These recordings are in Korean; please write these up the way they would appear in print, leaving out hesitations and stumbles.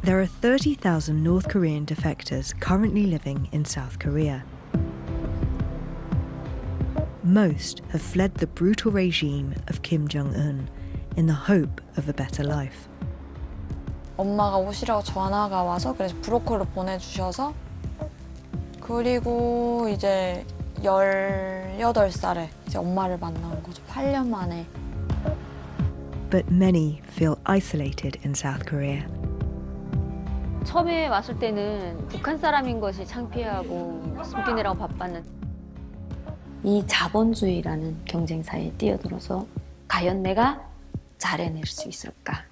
There are 30,000 North Korean defectors currently living in South Korea. Most have fled the brutal regime of Kim Jong-un in the hope of a better life. 엄마가 오시라고 전화가 와서 그래서 브로커를 보내주셔서 그리고 이제 18살에 이제 엄마를 만난 거죠. 8년 만에. But many feel isolated in South Korea. 처음에 왔을 때는 북한 사람인 것이 창피하고 숨기느라고 바빴는데 이 자본주의라는 경쟁사에 뛰어들어서 과연 내가 잘해낼 수 있을까?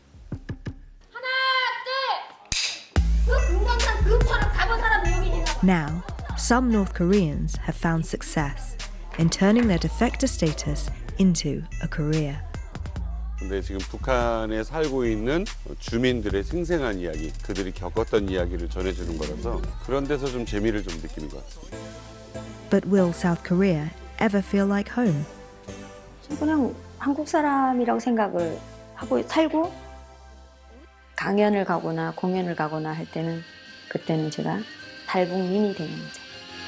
Now, some North Koreans have found success in turning their defector status into a career. 근데 지금 북한에 살고 있는 주민들의 생생한 이야기, 그들이 겪었던 이야기를 전해주는 거라서 그런 데서 좀 재미를 좀 느끼는 것 같습니다. But will South Korea ever feel like home? 그냥 한국 사람이라고 생각을 하고 살고 강연을 가거나 공연을 가거나 할 때는 그때는 제가 탈북민이 되는 거죠.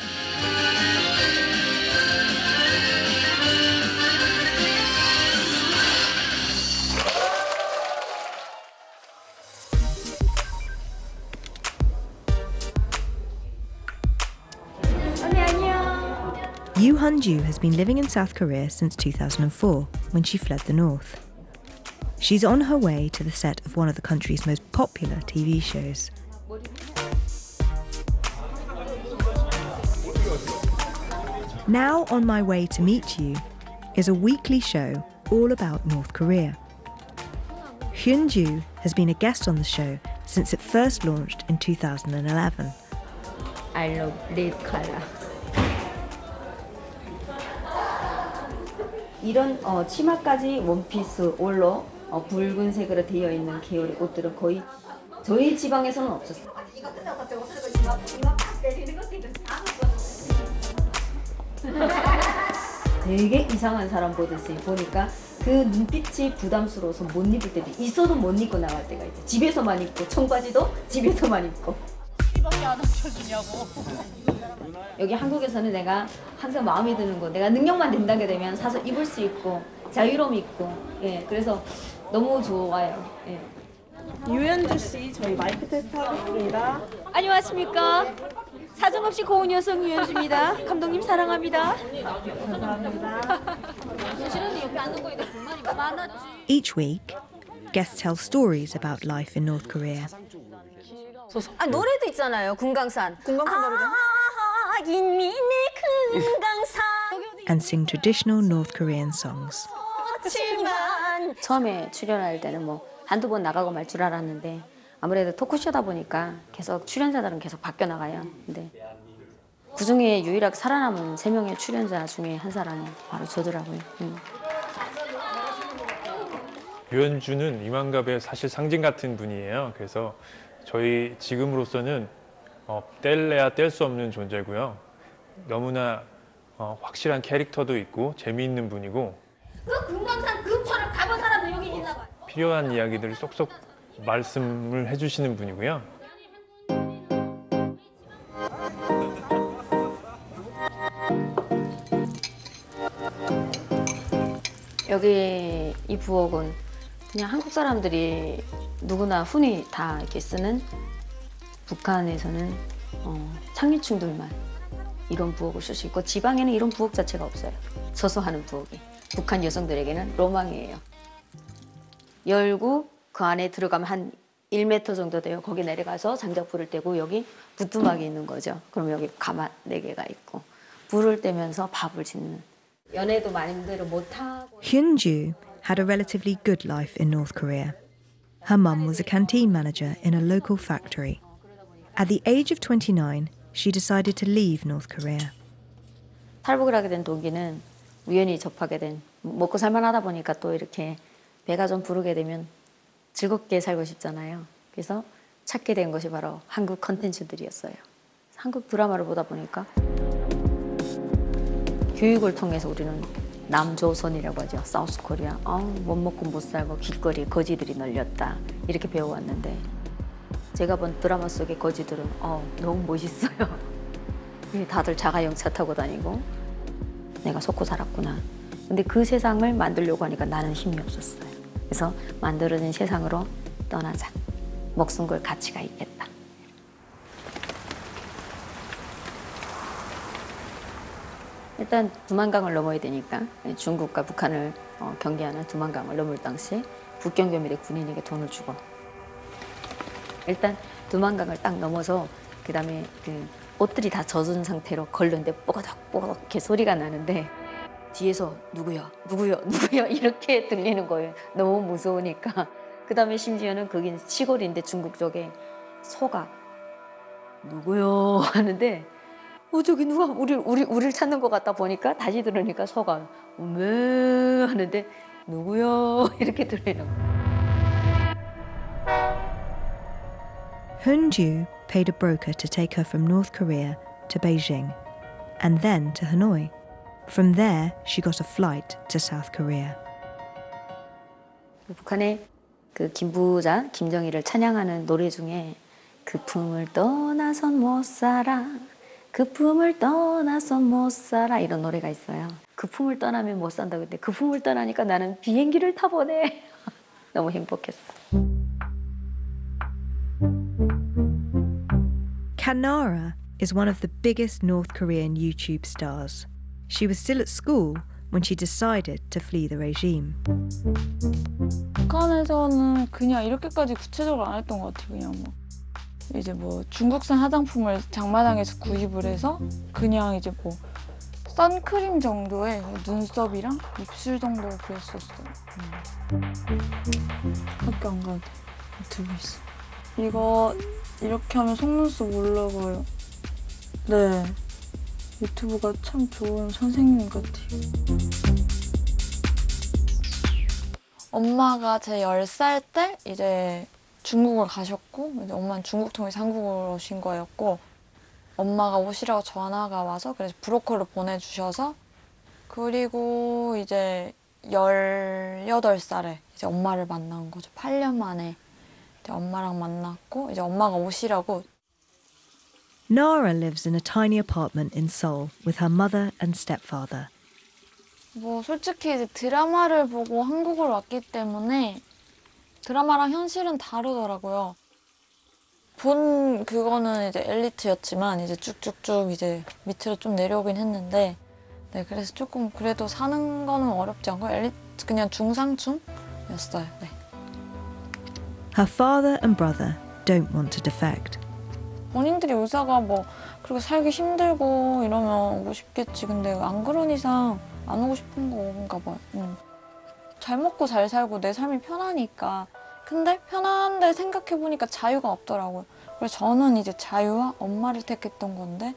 Yoo Hun-ju has been living in South Korea since 2004, when she fled the north. She's on her way to the set of one of the country's most popular TV shows. Now on my way to meet you is a weekly show all about North Korea. Hyun-ju has been a guest on the show since it first launched in 2011. I love red color. 이런 치마까지 원피스 올로 붉은색으로 되어 있는 계열의 옷들은 거의 저희 지방에서는 없었어요. 되게 이상한 사람 보듯이 보니까 그 눈빛이 부담스러워서 못 입을 때도 있어도 못 입고 나갈 때가 있죠. 집에서만 입고 청바지도 집에서만 입고. 밖에 안 합쳐주냐고. 여기 한국에서는 내가 항상 마음에 드는 거, 내가 능력만 된다게 되면 사서 입을 수 있고 자유로움이 있고, 예, 그래서 너무 좋아요. 예. 유현주 씨, 저희 마이크 테스트 하겠습니다. 안녕하십니까? 사정없이 고운 여성 유현주입니다. 감독님 사랑합니다. 감사합니다. Each week, guests tell stories about life in North Korea. 아, 노래도 있잖아요. 금강산. 금강산 노래도. 인민의 금강산. And sing traditional North Korean songs. 처음에 출연할 때는 뭐 한두 번 나가고 말 줄 알았는데 아무래도 토크쇼다 보니까 계속 출연자들은 계속 바뀌어 나가요. 근데 그중에 유일하게 살아남은 3명의 출연자 중에 한 사람이 바로 저더라고요. 유현주는 이만갑의 사실 상징 같은 분이에요. 그래서 저희 지금으로서는 뗄래야 뗄 수 없는 존재고요. 너무나 확실한 캐릭터도 있고 재미있는 분이고 그 금강산 근처를 가본 사람도 여기 있나 봐요. 필요한 이야기들을 쏙쏙 말씀을 해주시는 분이고요. 여기 이 부엌은 그냥 한국 사람들이 누구나 흔히 다 이렇게 쓰는 북한에서는 창립충들만 이런 부엌을 쓸 수 있고 지방에는 이런 부엌 자체가 없어요. 서서 하는 부엌이. 북한 여성들에게는 로망이에요. 열고 그 안에 들어가면 한 1m 정도 돼요. 거기 내려가서 장작불을 떼고 여기 부뚜막이 있는 거죠. 그럼 여기 가마 4개가 있고 불을 떼면서 밥을 짓는. 연애도 마음대로 못하고. Hyun-ju had a relatively good life in North Korea. Her mum was a canteen manager in a local factory. At the age of 29, she decided to leave North Korea. 탈북을 하게 된 동기는 우연히 접하게 된 먹고 살만하다 보니까 또 이렇게 배가 좀 부르게 되면 즐겁게 살고 싶잖아요. 그래서 찾게 된 것이 바로 한국 컨텐츠들이었어요. 한국 드라마를 보다 보니까 교육을 통해서 우리는 남조선이라고 하죠. 사우스 코리아. 못 먹고 못 살고 길거리에 거지들이 널렸다. 이렇게 배워왔는데 제가 본 드라마 속의 거지들은 너무 멋있어요. 다들 자가용차 타고 다니고 내가 속고 살았구나. 근데 그 세상을 만들려고 하니까 나는 힘이 없었어요. 그래서 만들어진 세상으로 떠나자. 목숨 걸 가치가 있겠다. 일단 두만강을 넘어야 되니까 중국과 북한을 경계하는 두만강을 넘을 당시에 국경교밀의 군인에게 돈을 주고 일단 두만강을 딱 넘어서 그다음에 그 옷들이 다 젖은 상태로 걸는데 뽀거덕뽀거덕 이렇게 소리가 나는데 뒤에서 누구야 이렇게 들리는 거예요. 너무 무서우니까. 그다음에 심지어는 거긴 시골인데 중국 쪽에 소가 누구요 하는데 저기 누가 우리를 찾는 것 같다 보니까 다시 들으니까 소가 왜 하는데 누구요 이렇게 들리는 거예요. Hunju paid a broker to take her from North Korea to Beijing and then to Hanoi. From there, she got a flight to South Korea. 북한의 그 김부자 김정일을 찬양하는 노래 중에 그 품을 떠나선 못 살아 그 품을 떠나선 못 살아 이런 노래가 있어요. 그 품을 떠나면 못 산다고 했는데 그 품을 떠나니까 나는 비행기를 타보네. 너무 행복했어. Kanara is one of the biggest North Korean YouTube stars. She was still at school when she decided to flee the regime. 북한에서는 그냥 이렇게까지 구체적으로 안 했던 것 같아요. 그냥 뭐 이제 뭐 중국산 화장품을 장마당에서 구입을 해서 그냥 이제 뭐 선크림 정도의 눈썹이랑 입술 정도 그랬었어요. 학교 안 가도 유튜브 있어. 이거 이렇게 하면 속눈썹 올라가요. 네. 유튜브가 참 좋은 선생님 같아요. 엄마가 제 10살 때 이제 중국을 가셨고 이제 엄마는 중국 통해서 한국으로 오신 거였고 엄마가 오시라고 전화가 와서 그래서 브로커를 보내주셔서 그리고 이제 18살에 이제 엄마를 만난 거죠. 8년 만에 이제 엄마랑 만났고 이제 엄마가 오시라고. Nara lives in a tiny apartment in Seoul with her mother and stepfather. 뭐 솔직히 이제 드라마를 보고 한국으로 왔기 때문에 드라마랑 현실은 다르더라고요. 본 그거는 이제 엘리트였지만 이제 쭉쭉쭉 이제 밑으로 좀 내려오긴 했는데 네 그래서 조금 그래도 사는 거는 어렵지 않고 엘리트 그냥 중상층이었어요. 네. Her father and brother don't want to defect. 본인들이 의사가 뭐 그렇게 살기 힘들고 이러면 오고 싶겠지. 근데 안 그런 이상 안 오고 싶은 건가 봐요. 잘 먹고 잘 살고 내 삶이 편하니까. 근데 편한데 생각해보니까 자유가 없더라고요. 그래서 저는 이제 자유와 엄마를 택했던 건데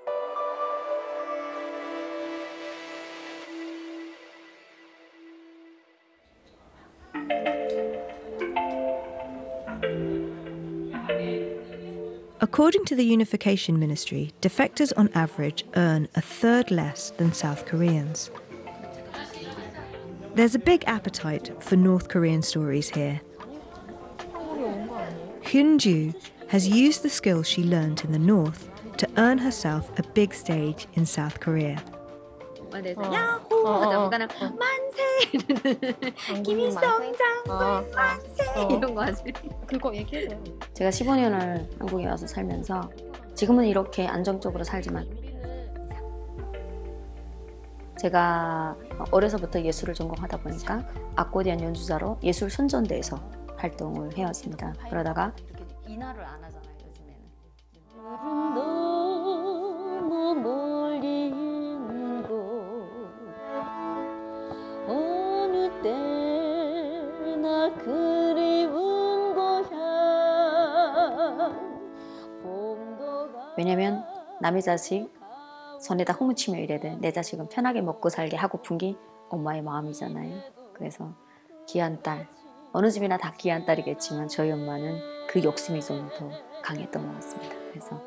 According to the Unification Ministry, defectors on average earn a third less than South Koreans. There's a big appetite for North Korean stories here. Hyunju has used the skills she learned in the North to earn herself a big stage in South Korea. 야호 하다 보니까는 만세 김일성장 만세 이런 거 하지. 그거 얘기해줘요. 제가 15년을 한국에 와서 살면서 지금은 이렇게 안정적으로 살지만 제가 어려서부터 예술을 전공하다 보니까 아코디언 연주자로 예술 선전대에서 활동을 해왔습니다. 그러다가 인하를 안 하잖아요, 요즘에는. 너무 멀리 있는 곳 어느 때나 그리운 고향. 왜냐면 남의 자식 손에다 훔치며 이래도 내 자식은 편하게 먹고 살게 하고픈 게 엄마의 마음이잖아요. 그래서 귀한 딸, 어느 집이나 다 귀한 딸이겠지만 저희 엄마는 그 욕심이 좀 더 강했던 것 같습니다. 그래서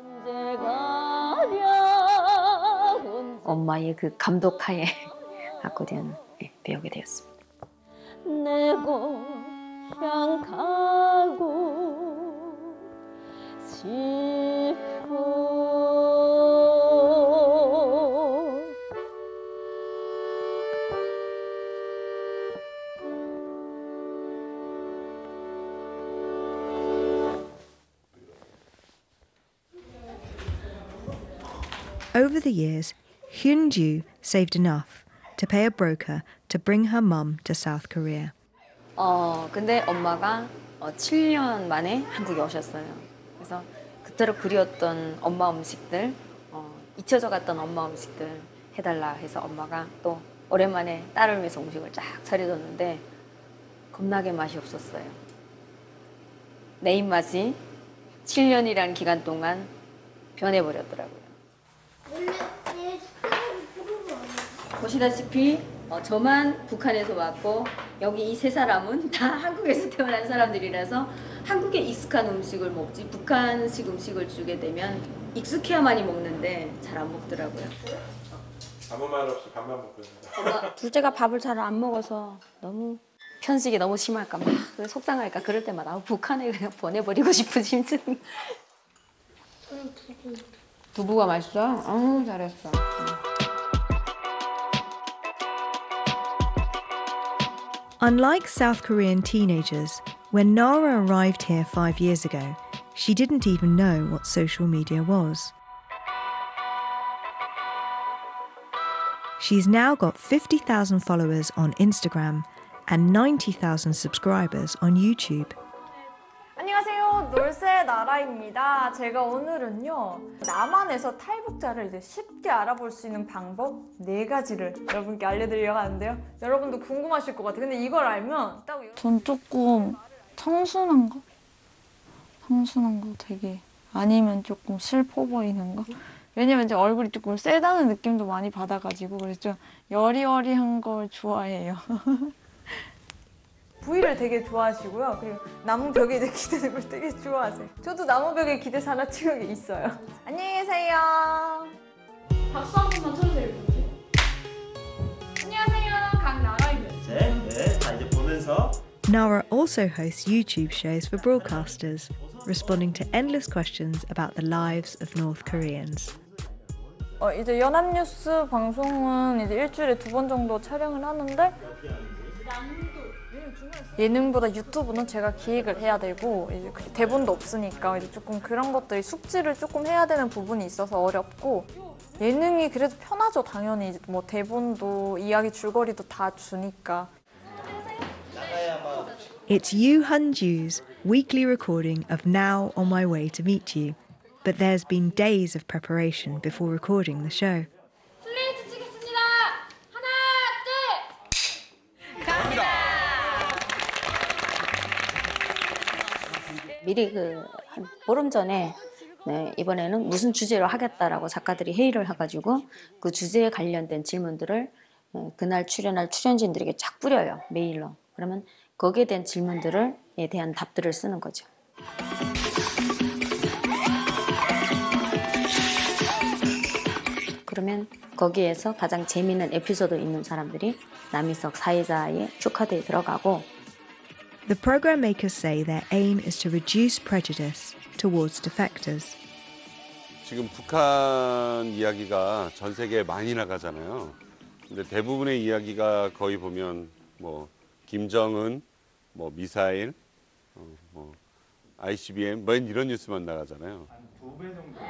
엄마의 그 감독하에 아코디언을 배우게 되었습니다. 내 고향 가고 Over the years, Hyun-ju saved enough to pay a broker to bring her mum to South Korea. 근데 엄마가 7년 만에 한국에 오셨어요. 그래서 그토록 그리웠던 엄마 음식들, 잊혀져 갔던 엄마 음식들 해달라 해서 엄마가 또 오랜만에 딸을 위해서 음식을 쫙 차려줬는데 겁나게 맛이 없었어요. 내 입맛이 7년이라는 기간 동안 변해버렸더라고요. 보시다시피 저만 북한에서 왔고 여기 이 세 사람은 다 한국에서 태어난 사람들이라서 한국에 익숙한 음식을 먹지 북한식 음식을 주게 되면 익숙해야만이 먹는데 잘 안 먹더라고요. 아무 말 없이 밥만 먹고 있는데. 둘째가 밥을 잘 안 먹어서 너무 편식이 너무 심할까 막 속상할까 그럴 때마다 북한에 그냥 보내버리고 싶은 심정. 두부가 맛있어? 잘했어. Unlike South Korean teenagers, when Nara arrived here 5 years ago, she didn't even know what social media was. She's now got 50,000 followers on Instagram and 90,000 subscribers on YouTube. 안녕하세요. 놀새 나라입니다. 제가 오늘은요, 남한에서 탈북자를 이제 쉽게 알아볼 수 있는 방법 4가지를 여러분께 알려드리려고 하는데요. 여러분도 궁금하실 것 같아요. 근데 이걸 알면 딱 전 조금 청순한 거? 청순한 거 되게 아니면 조금 슬퍼 보이는 거? 왜냐면 제 얼굴이 조금 세다는 느낌도 많이 받아가지고 그래서 좀 여리여리한 걸 좋아해요. V를 되게 좋아하시고요. 그리고 나무 벽에 이제 기대는 걸 되게 좋아하세요. 저도 나무 벽에 기대서 하나 찍은 게 있어요. 안녕히 계세요. 박수 한 번만 쳐주세요. 이렇게. 안녕하세요. 강나라입니다. 네. 자 이제 보면서 Nara also hosts YouTube shows for broadcasters, responding to endless questions about the lives of North Koreans. 이제 연합뉴스 방송은 이제 일주일에 2번 정도 촬영을 하는데 예능보다 유튜브는 제가 기획을 해야 되고 이제 대본도 없으니까 이제 조금 그런 것들이 숙지를 조금 해야 되는 부분이 있어서 어렵고 예능이 그래도 편하죠. 당연히 이제 뭐 대본도 이야기 줄거리도 다 주니까. It's Yoo Hun-ju's weekly recording of Now on My Way to Meet You, but there's been days of preparation before recording the show. 슬레이트 치겠습니다. 하나, 둘. 갑니다. 미리 한 보름 전에 이번에는 무슨 주제로 하겠다라고 작가들이 회의를 해가지고 그 주제에 관련된 질문들을 그날 출연할 출연진들에게 쫙 뿌려요. 메일로. 그러면 거기에 대한 질문들에 대한 답들을 쓰는 거죠. 그러면 거기에서 가장 재미있는 에피소드 있는 사람들이 남이석 사회자의 축하대에 들어가고 The program makers say their aim is to reduce prejudice towards defectors. 지금 북한 이야기가 전 세계에 많이 나가잖아요. 근데 대부분의 이야기가 거의 보면 뭐 김정은, 뭐 미사일, 뭐 ICBM 뭐 이런 뉴스만 나가잖아요. 2배 정도.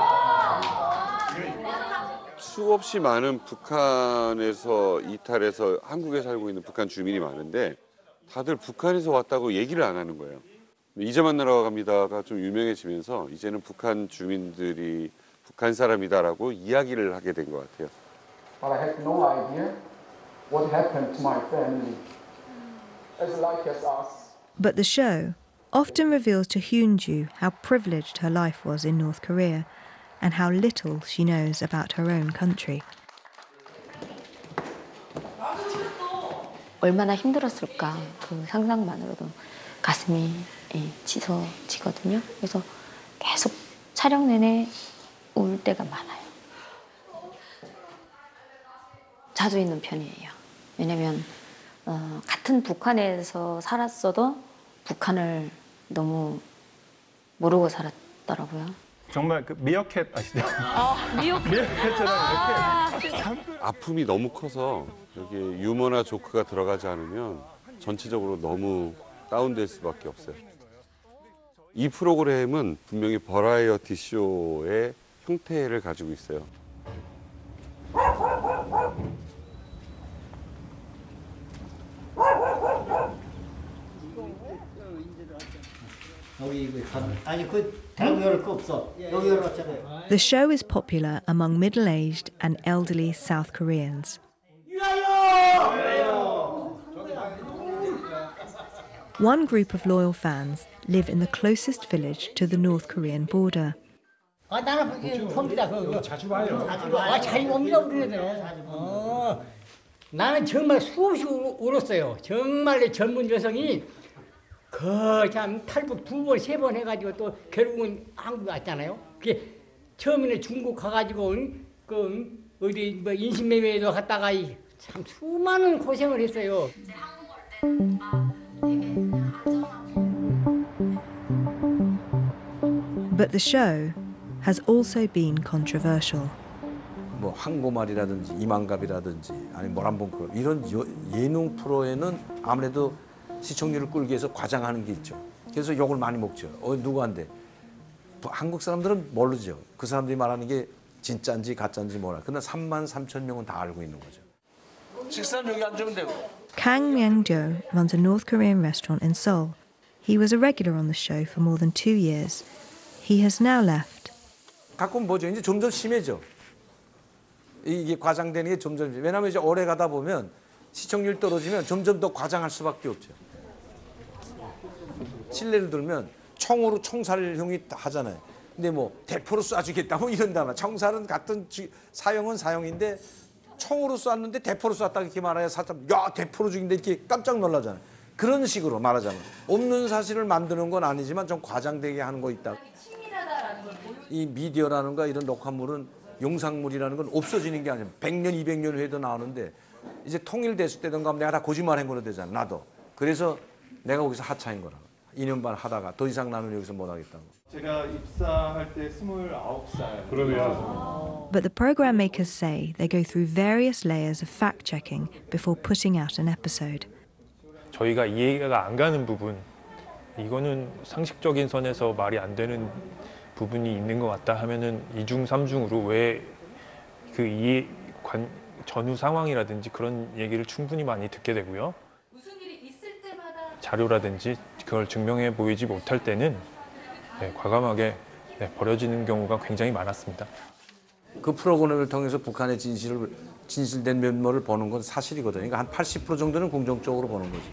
수없이 많은 북한에서 이탈해서 한국에 살고 있는 북한 주민이 많은데 다들 북한에서 왔다고 얘기를 안 하는 거예요. 이제 만나러 갑니다가 좀 유명해지면서 이제는 북한 주민들이 북한 사람이다라고 이야기를 하게 된 것 같아요. But I had no idea what happened to my family. As like as us. But the show often reveals to Hyun-ju how privileged her life was in North Korea and how little she knows about her own country. 얼마나 힘들었을까 그 상상만으로도 가슴이 치솟지거든요. 그래서 계속 촬영 내내 울 때가 많아요. 자주 있는 편이에요. 왜냐면 같은 북한에서 살았어도 북한을 너무 모르고 살았더라고요. 정말 그 미어캣 아시죠? 미어캣처럼 이렇게 아픔이 너무 커서 여기에 유머나 조크가 들어가지 않으면 전체적으로 너무 다운될 수밖에 없어요. 이 프로그램은 분명히 버라이어티 쇼의 형태를 가지고 있어요. The show is popular among middle-aged and elderly South Koreans. One group of loyal fans live in the closest village to the North Korean border. 자주 와요. 잘 옵니다, 우리네들. 나는 정말 수없이 울었어요. 정말 젊은 여성이 참 탈북 2번, 3번 해가지고 또 결국은 한국 왔잖아요. 그게 처음에는 중국 가가지고 어디 뭐 인신매매도 갔다가 참 수많은 고생을 했어요. But the show has also been controversial. 뭐 항고말이라든지 이만갑이라든지 아니 모란봉크 이런 예능 프로에는 아무래도 시청률을 끌기 위해서 과장하는 게 있죠. 그래서 욕을 많이 먹죠. 누구한테? 한국 사람들은 모르죠. 그 사람들이 말하는 게 진짜인지 가짜인지 몰라. 그러나 33,000명은 다 알고 있는 거죠. 식사는 여기 앉으면 되고. Kang Myung-jo runs a North Korean restaurant in Seoul. He was a regular on the show for more than 2 years. He has now left. 가끔 보죠. 이제 점점 심해져. 이게 과장되는 게 점점 심해져. 왜냐하면 이제 오래 가다 보면 시청률 떨어지면 점점 더 과장할 수밖에 없죠. 실례를 들면 총으로 총살형이 하잖아요. 근데 뭐 대포로 쏴주겠다 뭐 이런다면 총살은 같은 사형은 사형인데 총으로 쐈는데 대포로 쐈다 이렇게 말해야 사람 야 대포로 죽인다 이렇게 깜짝 놀라잖아요. 그런 식으로 말하자면 없는 사실을 만드는 건 아니지만 좀 과장되게 하는 거 있다. 이 미디어라는가 이런 녹화물은 영상물이라는 건 없어지는 게 아니에요. 100년, 200년 후에도 나오는데 이제 통일됐을 때든가 내가 다 거짓말한 거로 되잖아. 나도. 그래서 내가 거기서 하차인 거라. 2년 반 하다가 더 이상 나는 여기서 못 하겠다고. 제가 입사할 때 29살. 그러면. But the program makers say they go through various layers of fact-checking before putting out an episode. 저희가 이해가 안 가는 부분, 이거는 상식적인 선에서 말이 안 되는 부분이 있는 것 같다 하면은 2중, 3중으로 왜 그 전후 상황이라든지 그런 얘기를 충분히 많이 듣게 되고요. 자료라든지 그걸 증명해 보이지 못할 때는 과감하게 버려지는 경우가 굉장히 많았습니다. 그 프로그램을 통해서 북한의 진실된 면모를 보는 건 사실이거든요. 그러니까 한 80% 정도는 긍정적으로 보는 거지.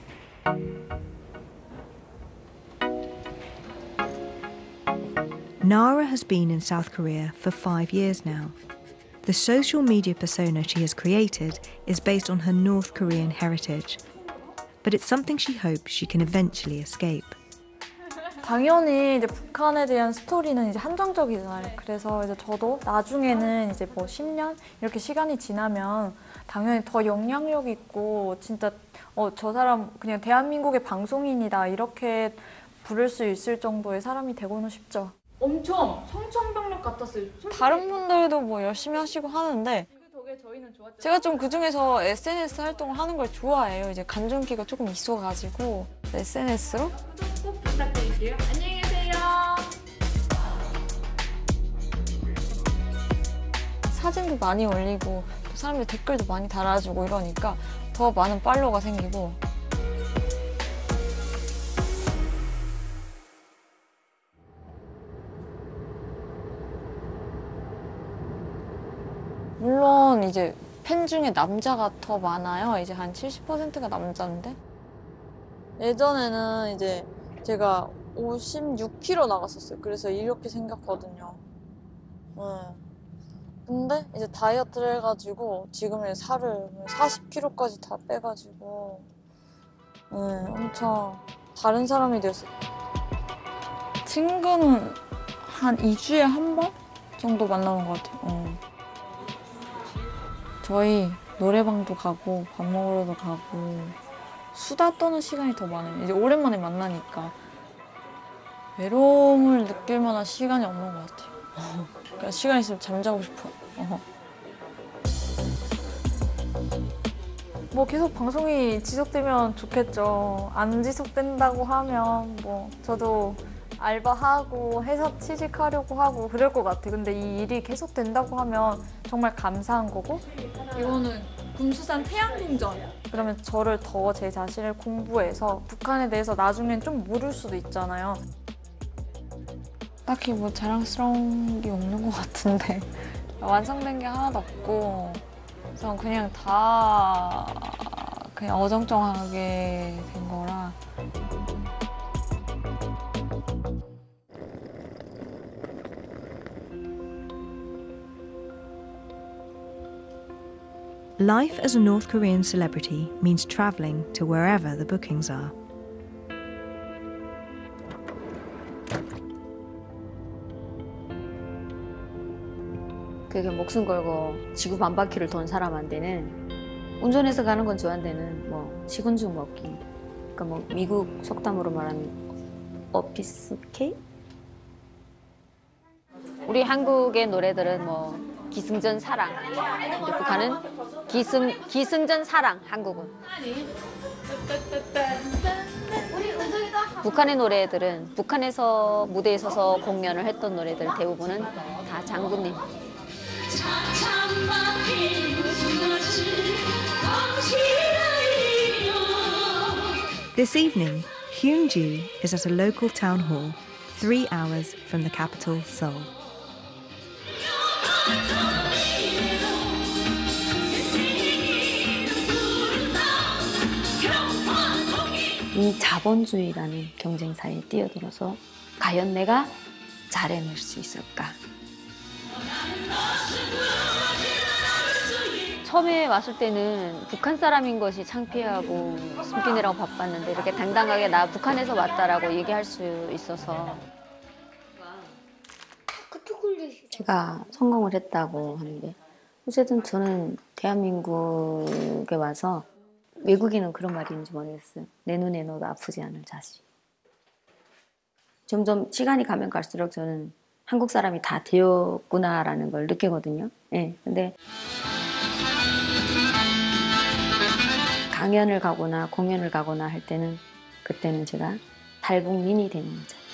Nara has been in South Korea for 5 years now. The social media persona she has created is based on her North Korean heritage. But it's something she hopes she can eventually escape. 당연히 이제 북한에 대한 스토리는 이제 한정적이잖아요. 그래서 이제 저도 나중에는 이제 뭐 10년 이렇게 시간이 지나면 당연히 더 영향력 있고 진짜 저 사람 그냥 대한민국의 방송인이다 이렇게 부를 수 있을 정도의 사람이 되고는 싶죠. 엄청 청천벽력 같았어요. 다른 분들도 뭐 열심히 하시고 하는데 제가 좀 그중에서 SNS 활동을 하는 걸 좋아해요. 이제 간종기가 조금 있어가지고 SNS로 꼭 부탁드릴게요. 안녕히 계세요. 사진도 많이 올리고 또 사람들 댓글도 많이 달아주고 이러니까 더 많은 팔로워가 생기고 물론 이제 팬 중에 남자가 더 많아요. 이제 한 70%가 남자인데 예전에는 이제 제가 56kg 나갔었어요. 그래서 이렇게 생겼거든요. 네. 근데 이제 다이어트를 해가지고 지금은 살을 40kg까지 다 빼가지고 네, 엄청 다른 사람이 됐어요. 친구는 한 2주에 한 번 정도 만나는 것 같아요. 저희 노래방도 가고 밥 먹으러도 가고 수다 떠는 시간이 더 많아요. 이제 오랜만에 만나니까 외로움을 느낄 만한 시간이 없는 것 같아요. 그냥 시간 있으면 잠자고 싶어요. 뭐 계속 방송이 지속되면 좋겠죠. 안 지속된다고 하면 뭐 저도 알바하고 회사 취직하려고 하고 그럴 것 같아. 근데 이 일이 계속 된다고 하면 정말 감사한 거고. 이거는 금수산 태양궁전. 그러면 저를 더 제 자신을 공부해서 북한에 대해서 나중엔 좀 모를 수도 있잖아요. 딱히 뭐 자랑스러운 게 없는 것 같은데 완성된 게 하나도 없고 그래서 그냥 다 그냥 어정쩡하게 된 거라. Life as a North Korean celebrity means travelling to wherever the bookings are. 그게 목숨 걸고 지구 반바퀴를 돈 사람한테는 운전해서 가는 건 좋아한데는 뭐 식은죽 먹기. 그러니까 뭐 미국 속담으로 말하면 어피스 케이? 우리 한국의 노래들은 뭐 기승전 사랑. 근데 북한은 기승전 사랑. 한국은. 북한의 노래들은 북한에서 무대에 서서 공연을 했던 노래들 대부분은 다 장군님. This evening, Hyun-ji is at a local town hall, 3 hours from the capital, Seoul. 이 자본주의라는 경쟁사에 뛰어들어서 과연 내가 잘해낼 수 있을까? 처음에 왔을 때는 북한 사람인 것이 창피하고 숨기느라고 바빴는데 이렇게 당당하게 나 북한에서 왔다라고 얘기할 수 있어서 제가 성공을 했다고 하는데 어쨌든 저는 대한민국에 와서 외국인은 그런 말이 있는지 모르겠어요. 내 눈에 넣어도 아프지 않을 자식. 점점 시간이 가면 갈수록 저는 한국 사람이 다 되었구나라는 걸 느끼거든요. 예, 근데 강연을 가거나 공연을 가거나 할 때는 그때는 제가 탈북민이 되는 거죠.